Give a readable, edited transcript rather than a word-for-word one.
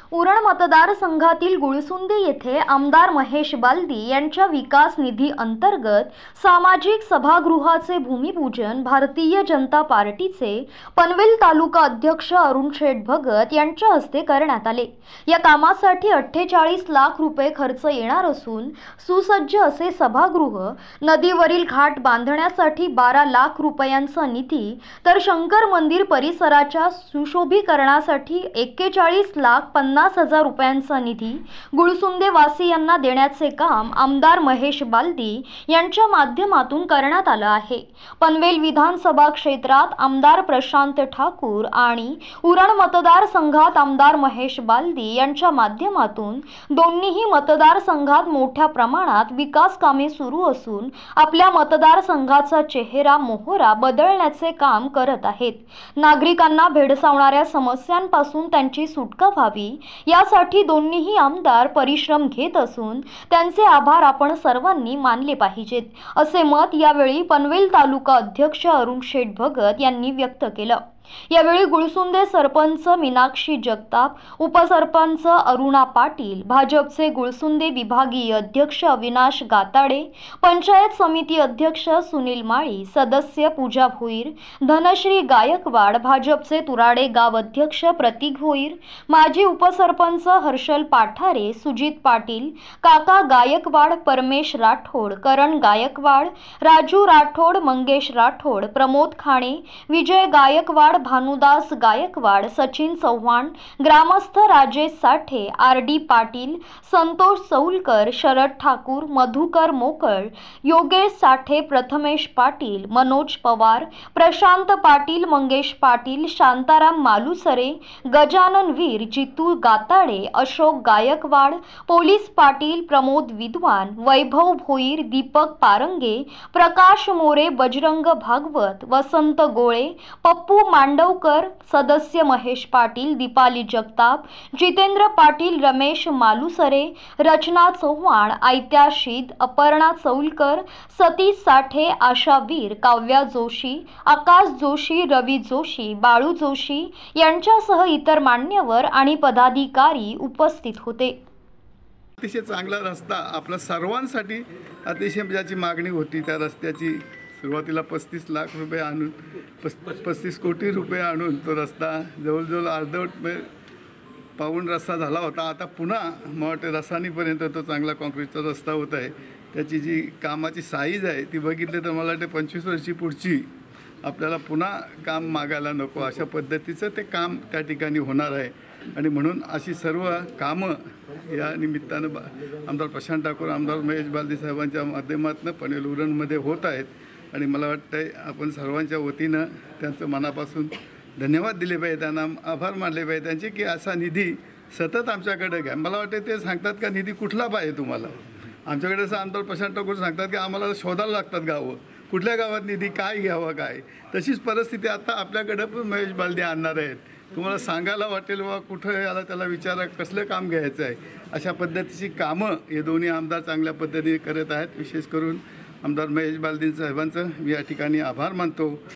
उरण मतदारसंघातील गुळसुंदे येथे आमदार महेश बालदी यांच्या विकास निधी अंतर्गत सामाजिक सभागृहाचे भूमिपूजन भारतीय जनता पार्टीचे पनवेल तालुका अध्यक्ष अरुण शेठ भगत यांच्या हस्ते करण्यात आले। या कामासाठी 48 लाख रुपये खर्च येणार असून सुसज्ज असे सभागृह, नदीवरील घाट बांधण्यासाठी 12 लाख रुपयांचा निधी, तर शंकर मंदिर परिसराच्या सुशोभीकरणासाठी 41,50,000 रुपयांचा निधी गुळसुंदे वासियांना देण्याचे काम आमदार महेश बालदी यांच्या माध्यमातून करण्यात आले आहे। पनवेल विधानसभा क्षेत्रात आमदार प्रशांत ठाकूर आणि उरण मतदारसंघात आमदार महेश बालदी यांच्या माध्यमातून दोन्हीही मतदारसंघात मोठ्या प्रमाणात विकास कामे सुरू असून आपल्या मतदारसंघाचा चेहरा मोहरा बदलण्याचे काम करत आहेत। नागरिकांना भेडसावणाऱ्या समस्यांपासून त्यांची सुटका व्हावी यासाठी दोन्हीही आमदार परिश्रम घेत असून त्यांचे आभार आपण सर्वांनी मानले पाहिजेत, असे मत यावेळी पनवेल तालुका अध्यक्ष अरुण शेठ भगत यांनी व्यक्त केले। यावेळी गुळसुंदे सरपंच मीनाक्षी जगताप, उपसरपंच अरुणा पाटील, भाजपचे गुळसुंदे विभागीय अध्यक्ष अविनाश गाताडे, पंचायत समिती अध्यक्ष सुनील माळी, सदस्य पूजा भोईर, धनश्री गायकवाड, भाजपचे तुराडे गाव अध्यक्ष प्रतीक भोईर, माजी उपसरपंच हर्षल पाठारे, सुजित पाटील, काका गायकवाड, परमेश राठोड, करण गायकवाड, राजू राठोड, मंगेश राठोड, प्रमोद खाणे, विजय गायकवाड, भानुदास गायकवाड, सचिन चव्हाण, ग्रामस्थ राजेश साठे, आर.डी. पाटील, संतोष सौलकर, शरद ठाकूर, मधुकर मोकळ, योगेश साठे, प्रथमेश पाटील, मनोज पवार, प्रशांत पाटील, मंगेश पाटील, शांताराम मालुसरे, गजानन वीर, जितू गाताडे, अशोक गायकवाड, पोलीस पाटील, प्रमोद विद्वान, वैभव भोईर, दीपक पारंगे, प्रकाश मोरे, बजरंग भागवत, वसंत गोळे, पप्पू मांडवकर, सदस्य महेश पाटील, दीपाली जगताप, जितेंद्र पाटील, रमेश मालुसरे, रचना चव्हाण, आयत्या शीद, अपर्णा चौलकर, सतीश साठे, आशा वीर, काव्या जोशी, आकाश जोशी, रवी जोशी, बाळू जोशी यांच्यासह इतर मान्यवर आणि पदाधिकारी उपस्थित होते। अतिशय चांगला रस्ता आपल्या सर्वांसाठी अतिशय ज्याची मागणी होती त्या रस्त्याची सुरुवातीला 35 लाख रुपये आणून 35 कोटी रुपये आणून तो रस्ता जवळजवळ अर्धवट पाऊण रस्ता झाला होता। आता पुन्हा मला वाटतं रसानीपर्यंत तो चांगला कॉन्क्रीटचा रस्ता होत आहे। त्याची जी कामाची साईज आहे ती बघितली तर मला वाटतं 25 वर्षी पुढची आपल्याला पुन्हा काम मागायला नको अशा पद्धतीचं ते काम त्या ठिकाणी होणार आहे। आणि म्हणून अशी सर्व कामं या निमित्तानं आमदार प्रशांत ठाकूर, आमदार महेश बालदी साहेबांच्या माध्यमातून पनवेल उरणमध्ये होत आहेत। आणि मला वाटतं आपण सर्वांच्या वतीनं त्यांचं मनापासून धन्यवाद दिले पाहिजे, त्यांना आभार मानले पाहिजे त्यांचे की असा निधी सतत आमच्याकडे घ्या। मला वाटतं ते सांगतात का निधी कुठला पाहिजे तुम्हाला, आमच्याकडे असं आमदार प्रशांत ठाकूर सांगतात की आम्हाला शोधायला लागतात गावं, कुठल्या गावात निधी काय घ्यावा काय। तशीच परिस्थिती आता आपल्याकडे पण महेश बालदी आणणार आहेत। तुम्हाला सांगायला वाटेल बाबा कुठं याला त्याला विचारा कसलं काम घ्यायचं आहे। अशा पद्धतीची कामं हे दोन्ही आमदार चांगल्या पद्धतीने करत आहेत। विशेष करून आमदार महेश बालदी साहेबांचं मी या ठिकाणी आभार मानतो।